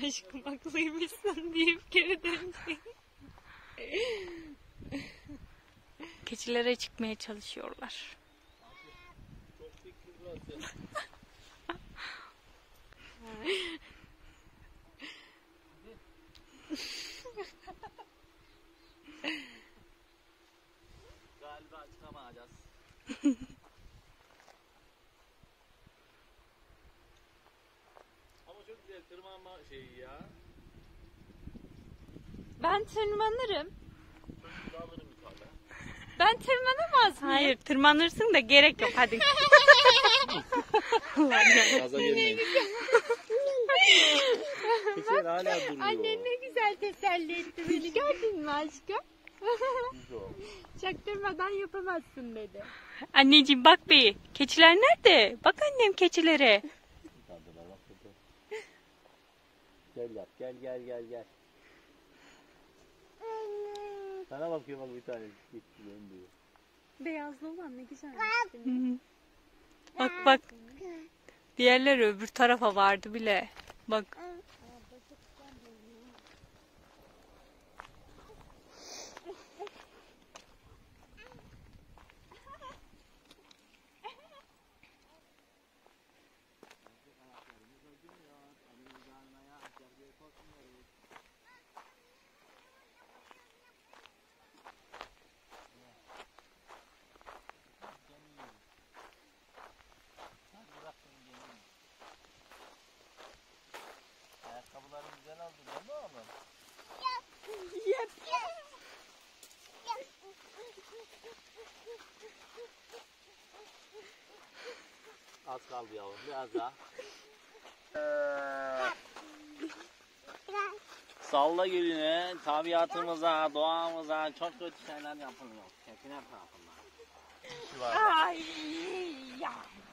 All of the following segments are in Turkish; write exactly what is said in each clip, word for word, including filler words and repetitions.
Çalışmaklıymışsın deyip geri dönecek. Keçilere çıkmaya çalışıyorlar. Galiba çıkamayacağız. Ama çok güzel tırmanma şeyi ya. Ben tırmanırım. Çocuk alırım yukarıda. Ben tırmanamaz mıyım? Hayır, tırmanırsın da gerek yok, hadi. Gaza gelmeyin. Keçiler hala duruyor. Annen ne güzel teselli etti beni, gördün mü aşkım? Çaktırmadan yapamazsın dedi. Anneciğim bak be, keçiler nerede? Bak annem keçilere. Gel yap, gel gel gel gel. Sana bakıyor bak bir tane. Gitti diyor. Beyazlı olan ne güzel. Bak bak. Diğerleri öbür tarafa vardı bile. Bak. Ayakkabıları güzel aldın değil mi oğlum? Yep. Az kaldı yavrum, biraz daha. Salla gölüne, tabiatımıza, doğamıza çok kötü şeyler yapılıyor. Keçiler tarafından. Şu var bak. Ay ya.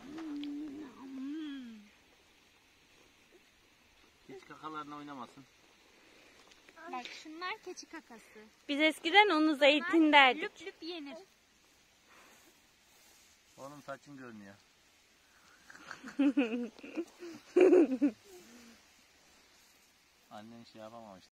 Hiç kakalarına oynamasın. Bak şunlar keçi kakası. Biz eskiden onu zeytin derdik. Lüp lüp yenir. Oğlum saçın görünüyor. Annen şey yapamamış.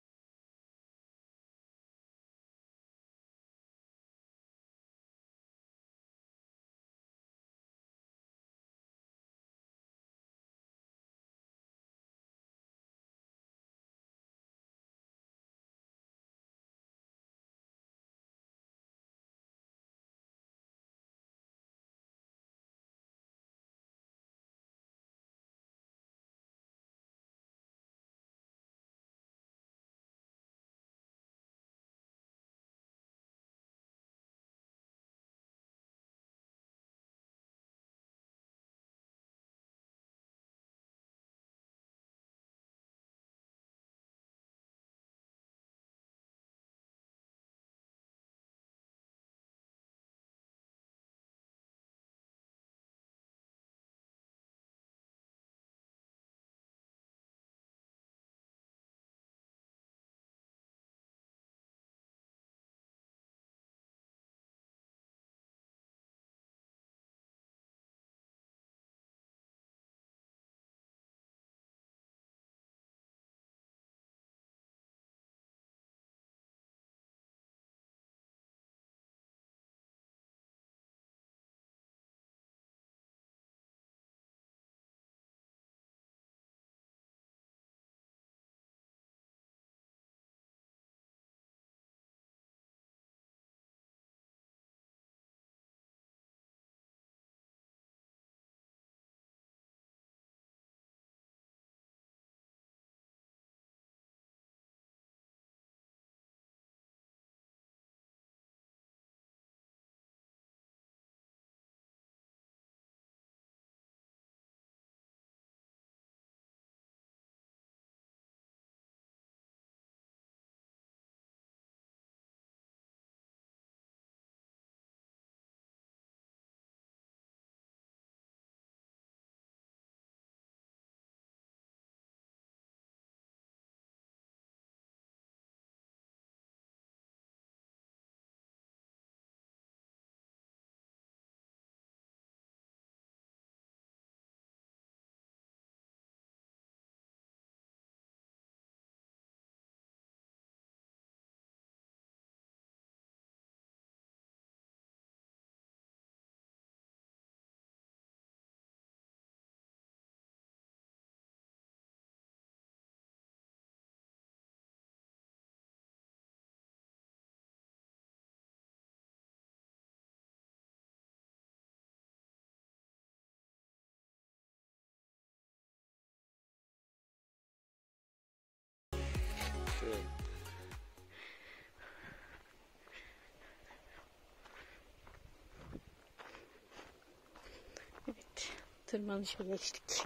Tırmanışa geçtik.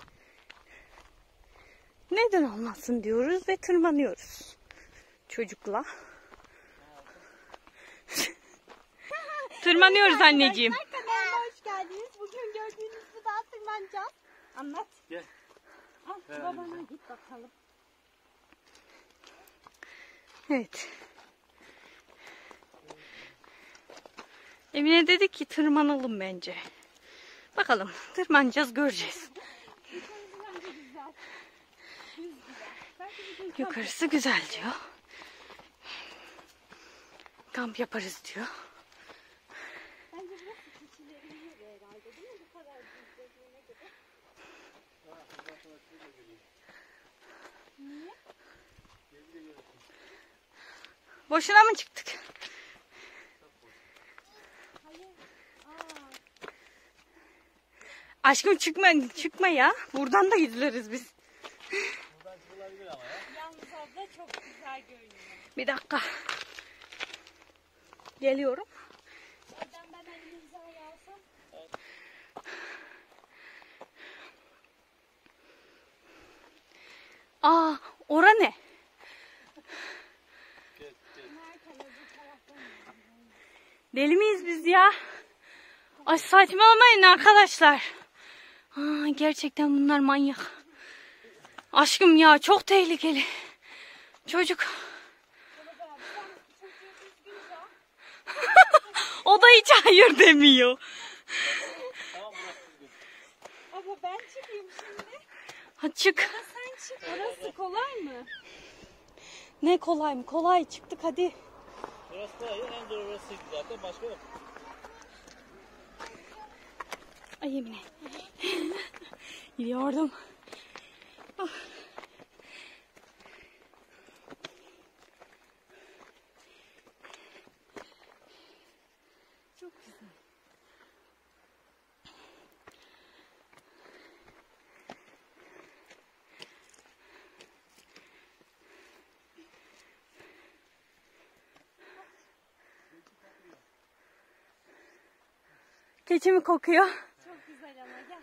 Neden olmasın diyoruz ve tırmanıyoruz. Çocukla. Tırmanıyoruz anneciğim. Kanalıma hoş geldiniz. Bugün gördüğünüz bu dağa tırmanacağız. Anlat. Gel. Al babana git bakalım. Evet. Emine dedi ki tırmanalım bence. Bakalım tırmanacağız, göreceğiz. Yukarısı güzel diyor. Kamp yaparız diyor. Bence burası keçilerin yeri herhalde değil mi? Bu kadar büyüklerine göre. Niye? Boşuna mı çıktık? Hayır. Aa. Aşkım çıkma, çıkma ya. Buradan da gideriz biz. Buradan çıkılabilir ama ya. Yalnız abla çok güzel görünüyor. Bir dakika. Geliyorum. Oradan ben elimi hizaya alsam. Aa, ora ne? Nereden öbür taraftan? Deli miyiz biz ya? Ay saçmalamayın arkadaşlar. Aa, gerçekten bunlar manyak. Aşkım ya çok tehlikeli. Çocuk. O da hiç hayır demiyor. Tamam burası düzgün. Abla ben çıkayım şimdi. Ha, çık. Ya sen çık. Orası kolay mı? Ne kolay mı? Kolay çıktık hadi. Burası kolay. En zor orasıydı zaten. Başka yok. Ay Emine. Gidiyordum. Ah. Çok güzel. Keçi mi kokuyor? Çok güzel ama gel.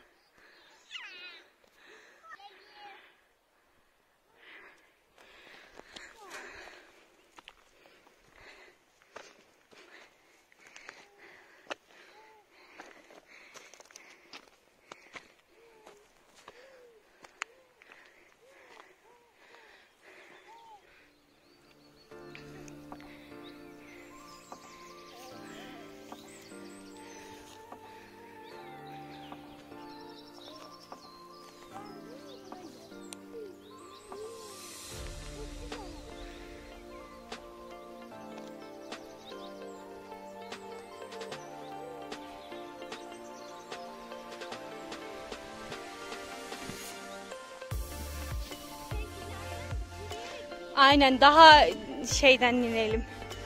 Aynen daha şeyden inelim.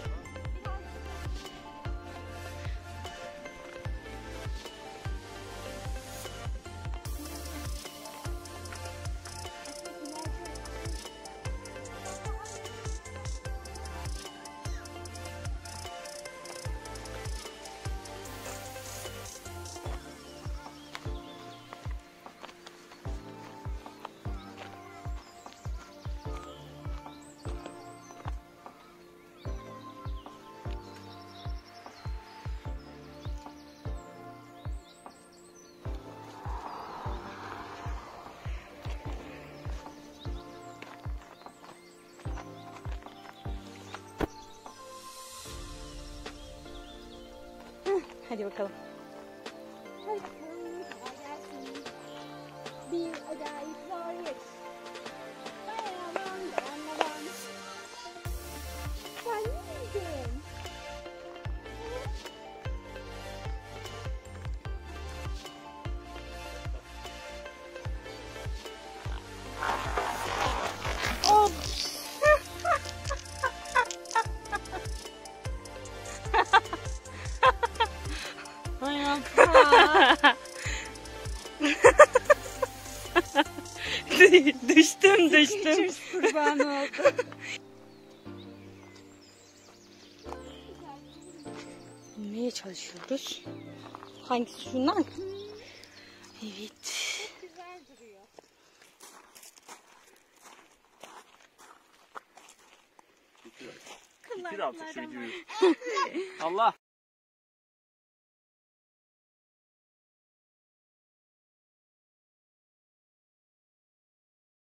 Hadi bakalım. Hadi bakalım. Kolay gelsin. Bir acayip zor iş. Dayanamam, dayanamam. Sen miydin? Hop. Düştüm düştüm. Kurban oldu. İnmeye çalışıyoruz. Hangisi şundan? Evet. Çok güzel duruyor. Bitir artık şu videoyu. Allah.